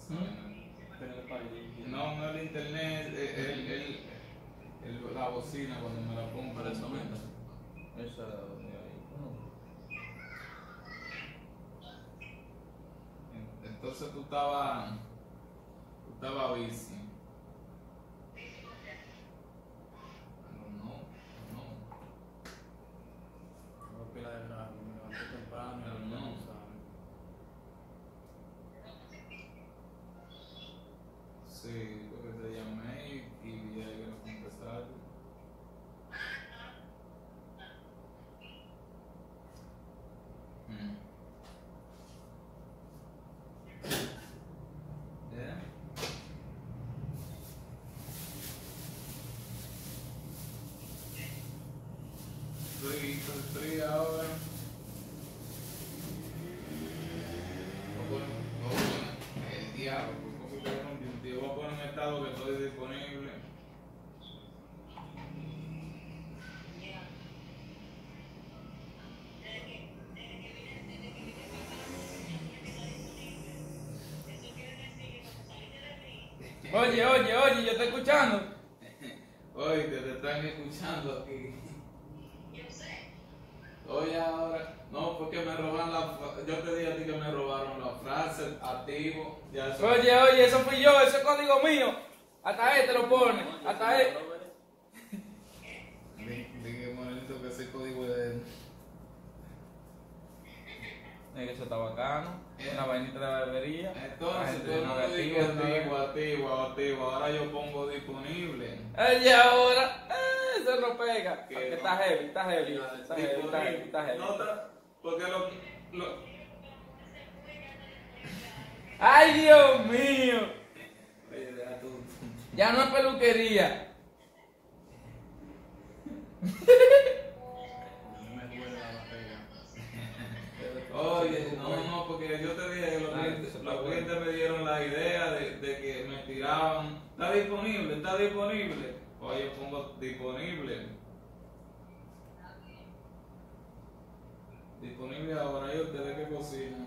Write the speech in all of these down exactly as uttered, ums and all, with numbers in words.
¿Mm? No, no el internet, el, el, el, el, la bocina cuando me la pongo. Para eso mismo. Esa de ahí. Entonces tú estabas, tú estabas bici. No, no. No pila de grado, me levanté temprano y no, no sabe. Sí, porque te llamé y, y vi ahí que no contestaste. Mm. ¿Yeah? Estoy, estoy ahora. El diablo, porque yo voy a poner un estado que estoy disponible. Oye, oye, oye, yo estoy escuchando. Oye, que te están escuchando aquí. Oye, ahora, no, porque me roban la fra- yo te dije a ti que me robaron la frase, activo, ya eso. Oye, oye, eso fui yo, ese es código mío. Hasta este lo pone, hasta este. Dije, monito, que ese código de... Es que eso está bacano, una vainita de barbería. Entonces, tú no te digo activo, activo, activo, ahora yo pongo disponible. Oye, ahora, eh, eso no pega. ¿Qué? Porque está heavy, está heavy, está heavy, está heavy, está heavy. No, está- porque lo, lo... ¡Ay, Dios mío! Oye, deja tú. Ya no es peluquería. No me duele la barriga. Oye, no, no, porque yo te dije que los clientes, los clientes me dieron la idea de, de que me tiraban. Está disponible, está disponible. Oye, pongo disponible. Disponible ahora, ¿y ustedes qué cocinan?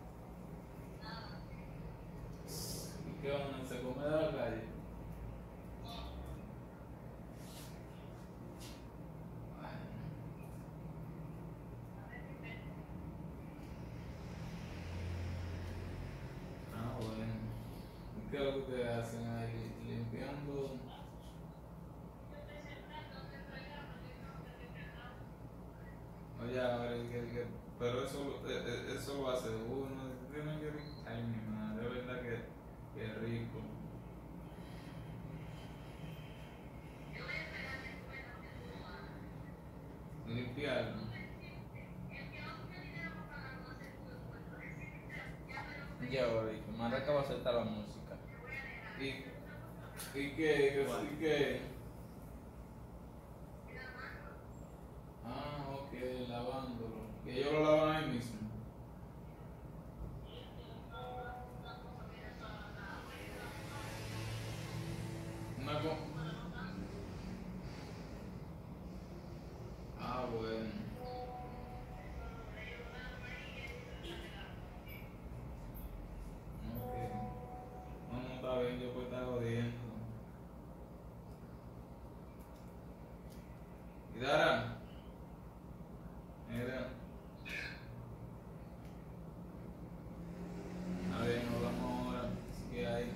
¿Y qué onda? ¿Se come de la calle? Ah, bueno. ¿Y qué es lo que ustedes hacen ahí? Limpiando. Oye, a ver, que, que, pero eso, eh, eh, eso lo hace uno. Tiene que, ay, mi madre, de verdad que, que rico. Limpiarlo. Ya, oye, Maraca va a aceptar la música. ¿Y, y qué? ¿Y qué? Ah, ok, lavándolo. Que ellos lo lavan ahí mismo. Una co- Ah, bueno. Ok. No, no está bien, yo puedo estar jodiendo. ¿Y Dara? Mira. A ver, nos vamos ahora. ¿Qué hay?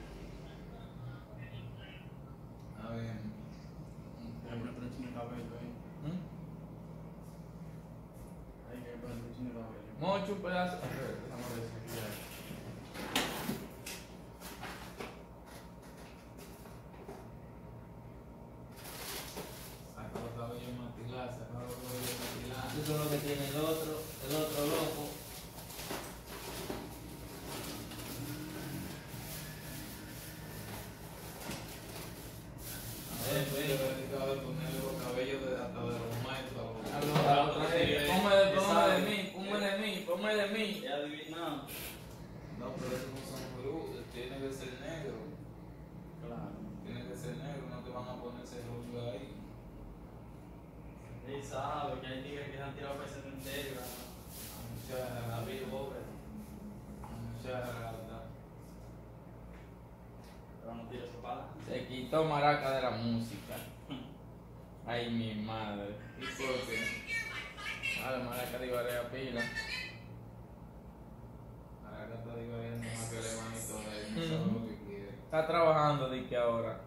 A ver. Hay una plancha de cabello ahí. ¿Mm? Hay que poner plancha de cabello. Mucho un pedazo. Vamos a ver si aquí hay. Saca los cabellos matilados, saca los cabellos matilados. Eso es lo que tiene el otro, el otro loco. A ver, pues, yo he dedicado a ponerle los cabellos de, hasta de los maestros. A los- a los otros, sí. Ponme de, ponme de mí, ponme de mí, ponme de mí. Ya adivinado. No, pero esos no son brutos, tiene que ser negro. Claro. Tiene que ser negro, no te van a poner ese rubio ahí. Él sabe que hay tigres que se han tirado para el cementerio. Mucha A Bill Bober. mucha rata. Pero no tires su pala. Se quitó Maraca de la música. Ay, mi madre. ¿Y por qué? Vale, Maraca de Ibarea pila. Ahora que te digo, es más que el hermanito de él, no Ujú. sabe lo que quiere. Está trabajando de que ahora.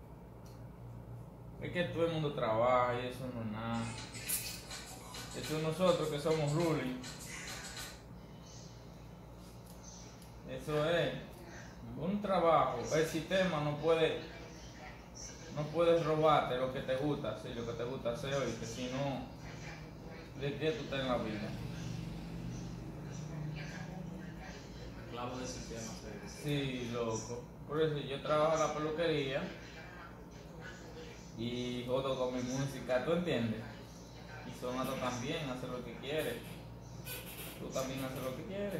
Es que todo el mundo trabaja y eso no es nada. Eso es nosotros que somos ruling. Eso es un trabajo. El sistema no puede, no puedes robarte lo que te gusta hacer, lo que te gusta hacer hoy, que si no, ¿de qué tú estás en la vida? Clavo de sistema, sí. Sí, loco. Por eso yo trabajo en la peluquería y jodo con mi música, ¿tú entiendes? Y Sonata también hace lo que quiere. Tú también haces lo que quieres.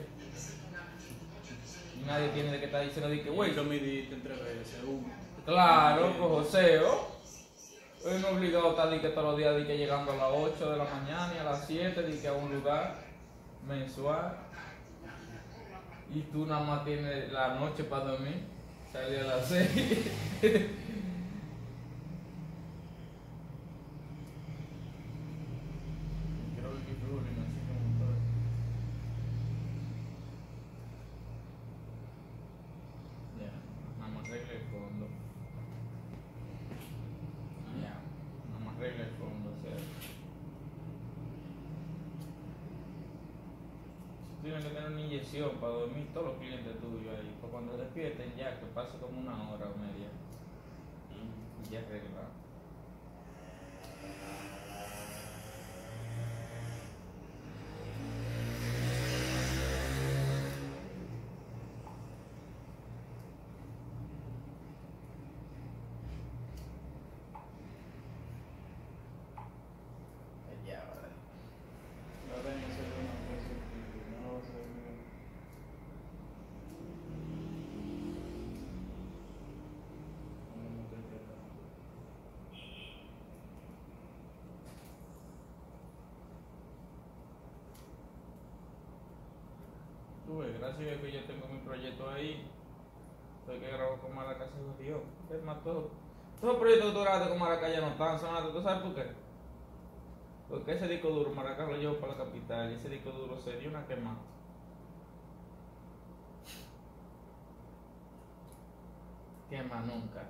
Y nadie tiene de que estar diciendo de que, güey, Yo me diste entre veces, uno. claro, pues Joseo. Hoy no obligado a estar de que todos los días de que llegando a las ocho de la mañana y a las siete de que a un lugar mensual. Y tú nada más tienes la noche para dormir. Salí a las seis. Creo que Rubén así como todo. Ya, nada más arregle el fondo. Ya, nada más arregle el fondo, o sea. Tienes que tener una inyección para dormir todos los clientes tuyos ahí, para cuando despierten ya, que pase como una hora o media. Y ya arreglado. Ya, vale. Yo tenía que hacer una cosa que no lo sé. No me estoy quedando. Tú ves, gracias a que yo tengo mi proyecto ahí, soy que grabo con Maraca se jodió. Es más, todo, todos los proyectos que tú grabaste con Maraca ya no están sonando. ¿Tú sabes por qué? Porque ese disco duro Maraca lo llevo para la capital y ese disco duro se dio una quemada. Quema nunca.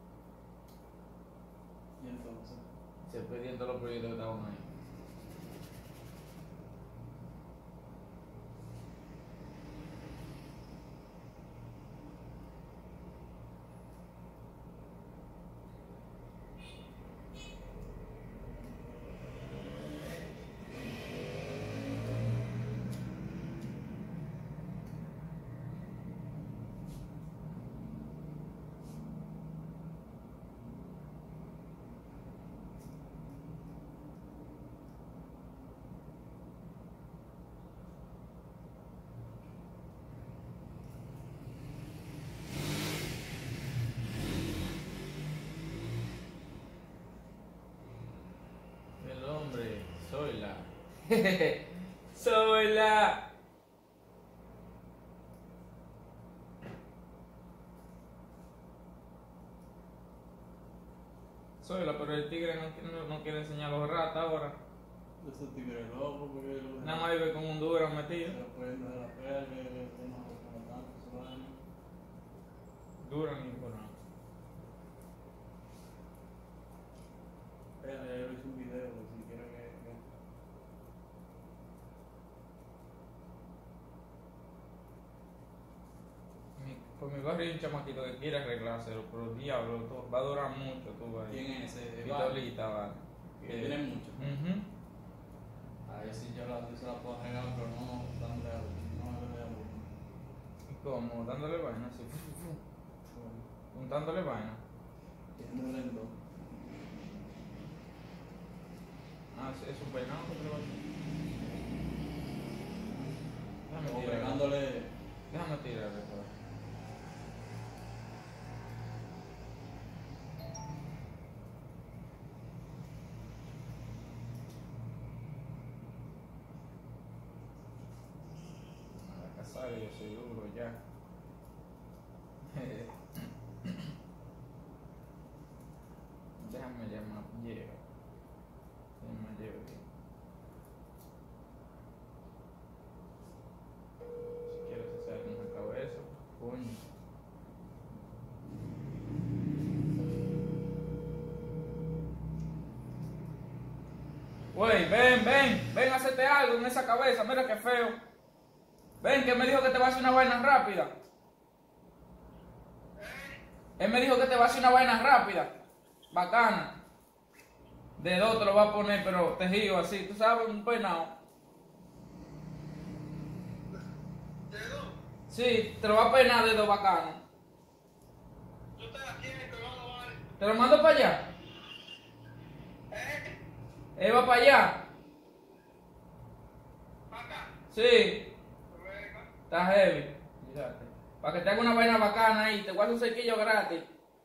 Y entonces, Se perdieron todos los proyectos que estaban ahí. El hombre, soy la. Soy la. Soy la, pero el tigre no, no, no quiere enseñar los ratas ahora. esos tigres locos, porque lo Nada más vive con un duro se metido. lo pueden dar a la perra, que le toman como tanto, su vaina. Duro ni por nada. Espera, ya yo hice un video, pues, si quieren que. que... Mi- Por mi barrio hay un chamaquito que quiere arreglárselo, pero diablo, to- va a durar mucho, tú vas. ¿Quién es ese? Pitolita, vale. Que tiene mucho. Ujú. A ver si yo la, yo se la puedo regalar, pero no dándole a no dándole a uno. ¿Y cómo? Dándole vaina, así. Untándole vaina. Tiene en dos. Ah, sí, es un peinado que te lo va a hacer. Déjame O tirar. pegándole. Déjame tirar después. A la casa yo soy duro ya. Güey, ven, ven, ven, hacerte algo en esa cabeza, mira qué feo. Ven, que él me dijo que te va a hacer una vaina rápida. Él me dijo que te va a hacer una vaina rápida, bacana. De dos te lo va a poner, pero tejido así, tú sabes, un peinado. ¿De dos? Sí, te lo va a peinar de dos bacano. ¿Tú estás aquí en el colón, vale? Te lo mando para allá. ¿Eh? Él va para allá. Acá. Sí, Venga. está heavy. Fíjate. Para que te haga una vaina bacana ahí, te voy a hacer un cerquillo gratis.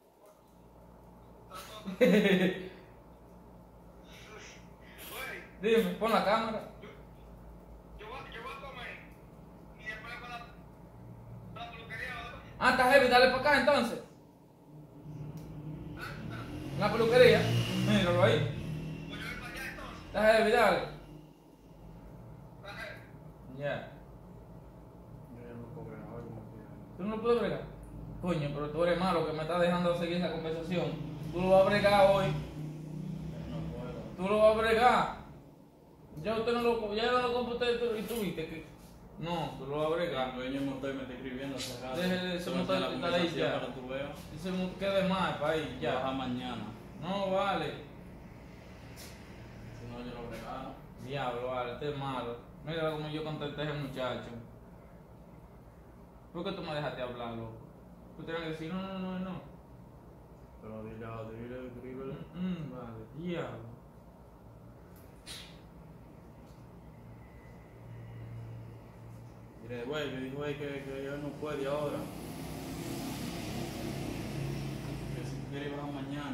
Güey, Dime, pon la cámara. yo voy, yo voy a comer. Y después para la, la peluquería, ¿verdad? Ah, está heavy, dale para acá entonces. En la peluquería. Míralo ahí. Pues yo voy para allá entonces. Está heavy, dale. Ajá. Ya. Yo ya no puedo bregar hoy como que. ¿Tú no lo puedes bregar? Coño, pero tú eres malo que me estás dejando seguir esa conversación. Tú lo vas a bregar hoy. No puedo. Tú lo vas a bregar. Ya usted no lo, ya no lo compró usted tú- y tú viste que. No, tú lo vas a El bregar. dueño del motor me está escribiendo hace rato. Deje de ese Tú vas a motor hacer que la está ahí conversación ya. para que tú veas. Dice mu- que de más para ir Ya. Baja ya. mañana. No vale. Si no, yo lo bregaba. Diablo, vale, este es malo. Mira como yo contesté a ese muchacho. ¿Por qué tú me dejaste hablar, loco? Tú tienes que decir, no, no, no, no. Pero dile, dile, escríbele. Mm, mm, vale, diablo. Dile, güey, me dijo güey, que, que él no puede ahora. Que si quiere ir baja mañana.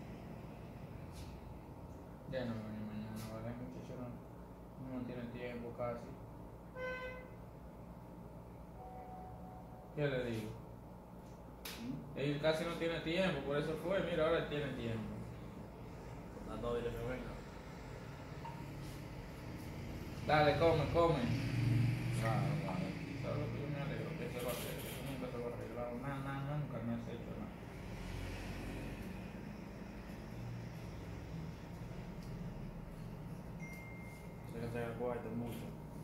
Ya no me mañana, vale, el muchacho no, no tiene tiempo casi. ¿Qué le digo? Él casi no tiene tiempo, por eso fue, mira, ahora él tiene tiempo. Por tanto, dile que venga. Dale, come, come. Claro, vale. ¿Sabes lo que yo me alegro? Que se va a hacer, eso nunca se va a arreglar. Nada, nada, nunca me has hecho nada. Sé que se aguanta mucho.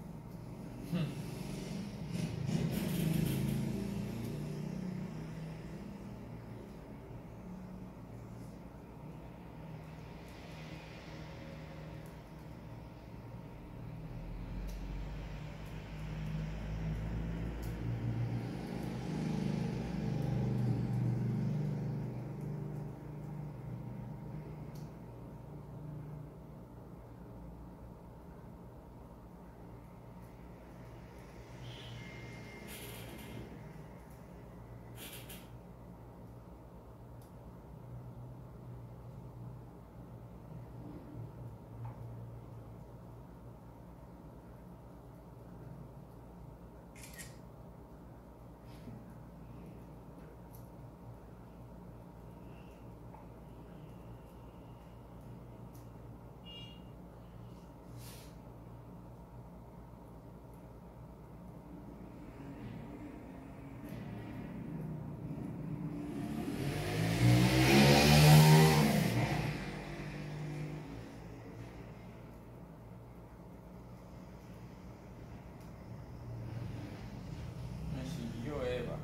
Me siguió Eva.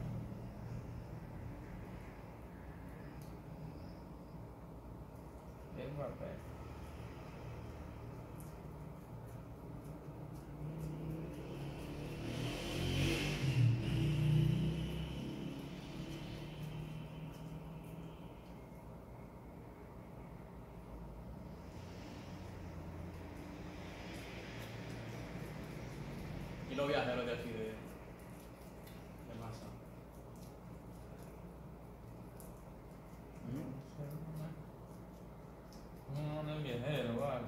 Eva, ve. Y los viajeros de aquí de, de masa. No, no es viajero, vale.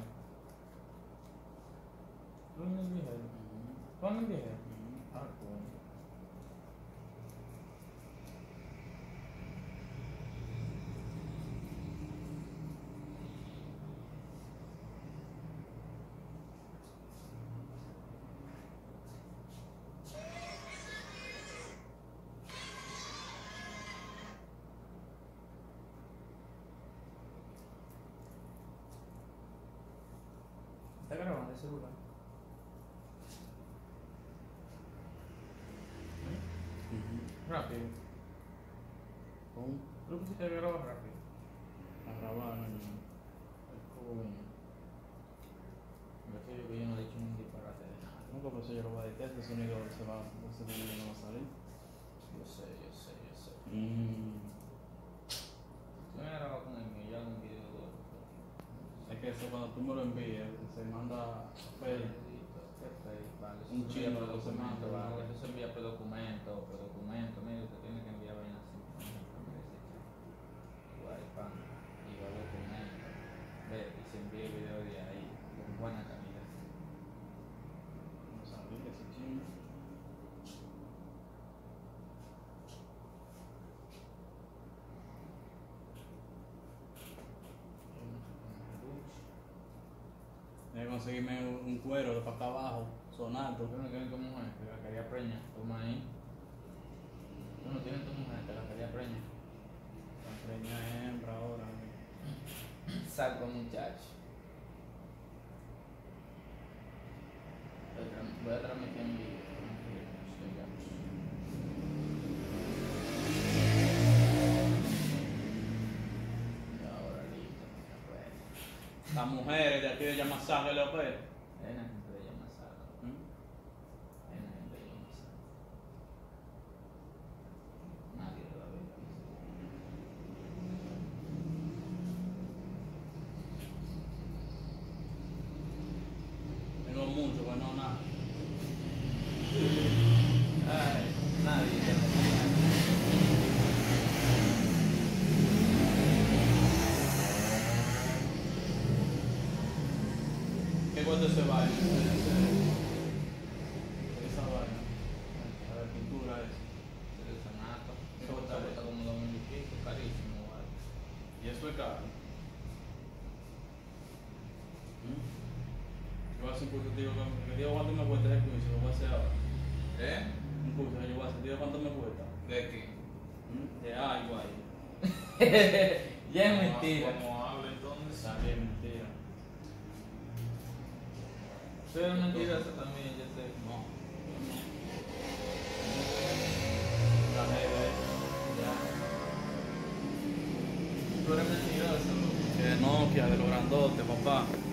¿Tú no es viajero? ¿Tú no es viajero? Ah, coño. celular. Rápido. ¿Cómo? Lo pusiste a grabar rápido. A grabar, no, no. El coño. Me sé yo que yo no he dicho un disparate de nada. No, porque eso yo lo voy a editar, ese sonido se va, ese sonido no va a salir. Yo sé, yo sé, yo sé. Mm. Yo me he grabado con el mío, ya un video de Es que eso cuando tú me lo envías, se manda papel. vale, Un eso se envía chino por lo se documento, manda, vale. vale. Eso se envía por documento, por documento, mira, usted tiene que enviar vainas así, por ejemplo, mira, ese chat. Guay, pan, y va documento, ve, y se envía el video de ahí, con buena calidad. No sabía ese chino. Voy a conseguirme un, un cuero de para acá abajo, sonando. ¿Tú no tienes tu mujer que la quería preñar? Toma ahí. ¿Tú no tienes tu mujer que la quería preñar? La preña hembra ahora. Salgo, muchacho. Voy a tram- voy a tramitar en vivo. Y ahora listo, ya pues. Las mujeres de aquí de Yamasá, López. Hay una gente de Yamasá. Hay una gente de Yamasá. Nadie de la vida. Tengo mucho, pero no nada. Ay, nadie de la vida. ¿Qué cuesta ese baile? Esa vaina. La pintura esa. El sonato. ¿Qué Eso cuesta cuesta eso? como dos mil y pico, carísimo, vale. Y eso es caro. Yo voy a hacer un curso, te digo, que me digo cuánto me cuesta ese curso, lo voy a hacer ahora. ¿Eh? Un curso que yo voy a hacer, te digo cuánto me cuesta. ¿De qué? De algo ahí. Ya es mentira. ¿Cómo habla entonces? También mentira. Tú eres mentiroso también, yo sé. No. La jefe. Ya. Tú eres mentiroso. Que de Nokia, de los grandotes, papá.